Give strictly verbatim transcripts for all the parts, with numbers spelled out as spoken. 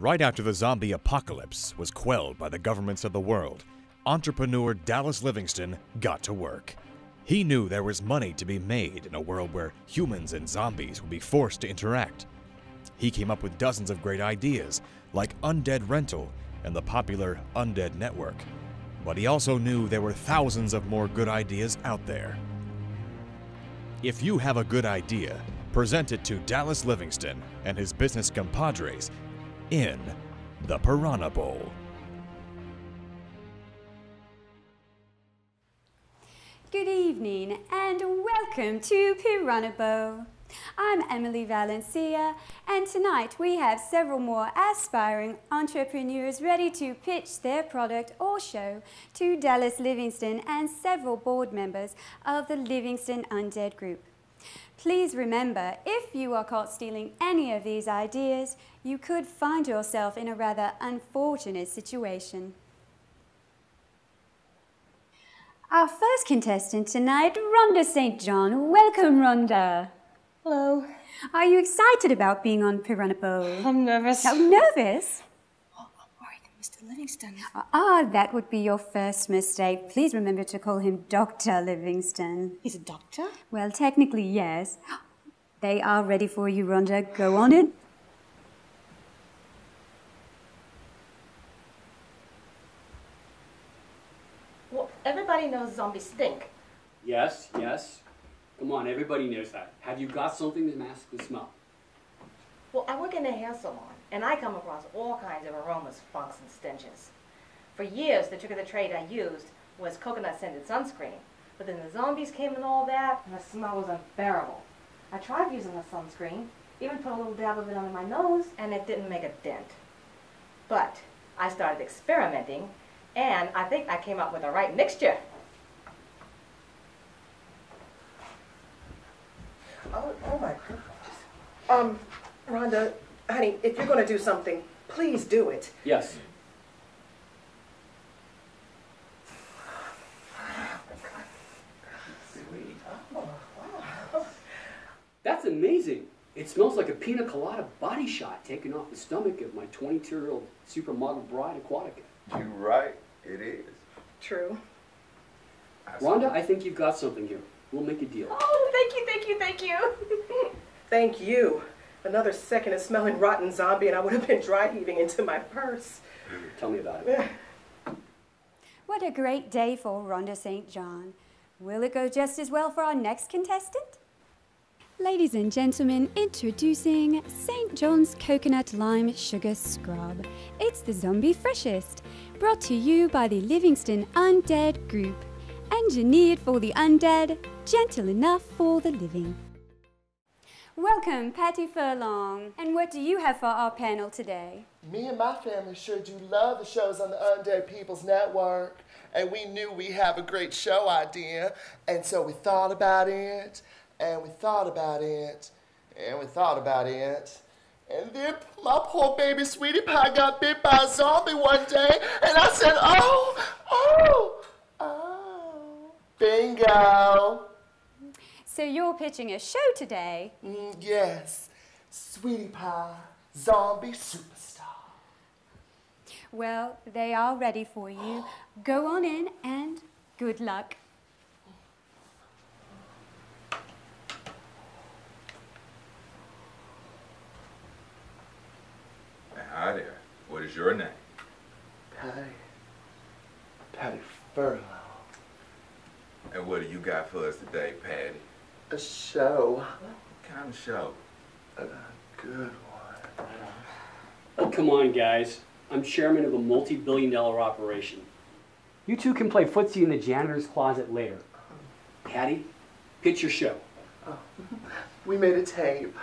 Right after the zombie apocalypse was quelled by the governments of the world, entrepreneur Dallas Livingston got to work. He knew there was money to be made in a world where humans and zombies would be forced to interact. He came up with dozens of great ideas, like Undead Rental and the popular Undead Network. But he also knew there were thousands of more good ideas out there. If you have a good idea, present it to Dallas Livingston and his business compadres in the Piranha Bowl. Good evening and welcome to Piranha Bowl. I'm Emily Valencia, and tonight we have several more aspiring entrepreneurs ready to pitch their product or show to Dallas Livingston and several board members of the Livingston Undead Group. Please remember, if you are caught stealing any of these ideas, you could find yourself in a rather unfortunate situation. Our first contestant tonight, Rhonda Saint John. Welcome, Rhonda. Hello. Are you excited about being on Piranha Bowl? I'm nervous. Oh, nervous? Oh, I'm worried that Mister Livingston. Ah, that would be your first mistake. Please remember to call him Doctor Livingston. He's a doctor? Well, technically, yes. They are ready for you, Rhonda. Go on in. Well, everybody knows zombies stink. Yes, yes. Come on, everybody knows that. Have you got something to mask the smell? Well, I work in a hair salon, and I come across all kinds of aromas, funks, and stenches. For years, the trick of the trade I used was coconut-scented sunscreen. But then the zombies came and all that, and the smell was unbearable. I tried using the sunscreen, even put a little dab of it under my nose, and it didn't make a dent. But I started experimenting, and I think I came up with the right mixture. Oh, oh my goodness. Um, Rhonda, honey, if you're going to do something, please do it. Yes. Sweet. Oh, wow. That's amazing. It smells like a pina colada body shot taken off the stomach of my twenty-two-year-old supermodel bride aquatica. You're right. It is. True. Rhonda, I think you've got something here. We'll make a deal. Oh, thank you, thank you, thank you. Thank you. Another second of smelling rotten zombie and I would have been dry heaving into my purse. Tell me about it. What a great day for Rhonda Saint John. Will it go just as well for our next contestant? Ladies and gentlemen, introducing Saint John's Coconut Lime Sugar Scrub. It's the zombie freshest, brought to you by the Livingston Undead Group. Engineered for the undead, gentle enough for the living. Welcome, Patty Furlong. And what do you have for our panel today? Me and my family sure do love the shows on the Undead People's Network. And we knew we have a great show idea. And so we thought about it, and we thought about it, and we thought about it. And then my poor baby sweetie pie got bit by a zombie one day. And I said, oh, oh, oh. Bingo. So you're pitching a show today? Mm, yes. Sweetie Pie, Zombie Superstar. Well, they are ready for you. Go on in and good luck. Hi there. What is your name? Patty. Patty Furlong. And what do you got for us today, Patty? A show. What kind of show? A good one. Oh, come on, guys. I'm chairman of a multi-billion dollar operation. You two can play footsie in the janitor's closet later. Patty, pitch your show. Oh. We made a tape.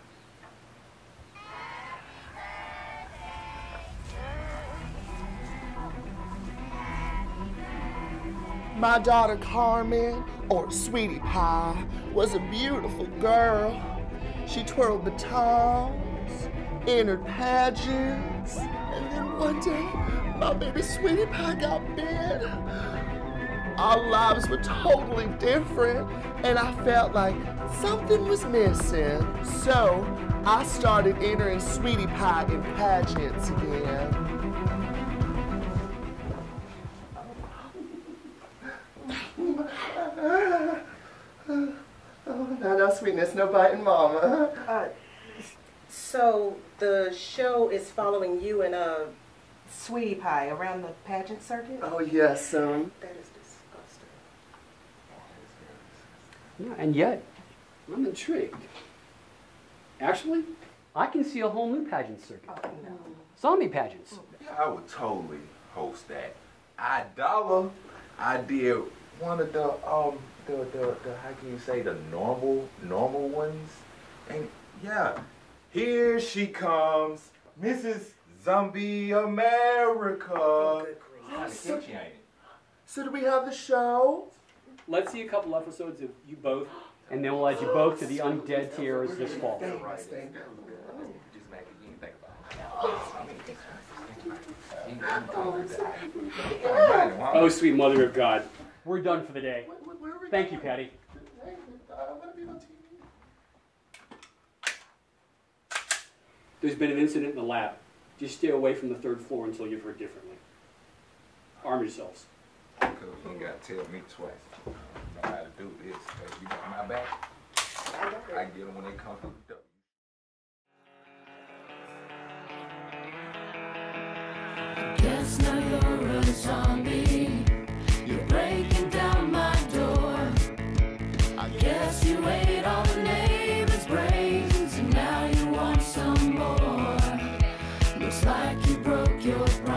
My daughter Carmen, or Sweetie Pie, was a beautiful girl. She twirled batons, entered pageants, and then one day, my baby Sweetie Pie got bit. our lives were totally different, and I felt like something was missing. So I started entering Sweetie Pie in pageants again. Oh, no, no sweetness, no biting mama. Uh, so the show is following you and uh, Sweetie Pie around the pageant circuit? Oh, yes, son. That is disgusting. Yeah, and yet, I'm intrigued. Actually, I can see a whole new pageant circuit. Oh, no. Zombie pageants. Yeah, I would totally host that. I dollar. I did one of the um the the, the how can you say the normal normal ones, and yeah, here she comes, Missus Zombie America. Oh, good grief. Kinda catchy, ain't it? So do we have the show? Let's see a couple episodes of you both, and then we'll add you both to the undead tiers this fall. Just make it. You ain't think about it. Oh, sweet mother of God. We're done for the day. Thank you, Patty. There's been an incident in the lab. Just stay away from the third floor until you've heard differently. Arm yourselves. Because you ain't got to tell me twice. You know how to do this. Hey, you got my back. I get them when they come through the door. Guess now you're a zombie. You're breaking down my door. I guess you ate all the neighbors' brains, and now you want some more. Looks like you broke your brain.